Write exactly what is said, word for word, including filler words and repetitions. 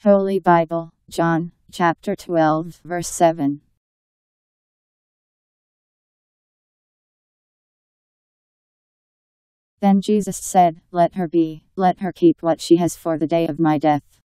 Holy Bible, John, chapter twelve, verse seven. Then Jesus said, "Let her be, let her keep what she has for the day of my death.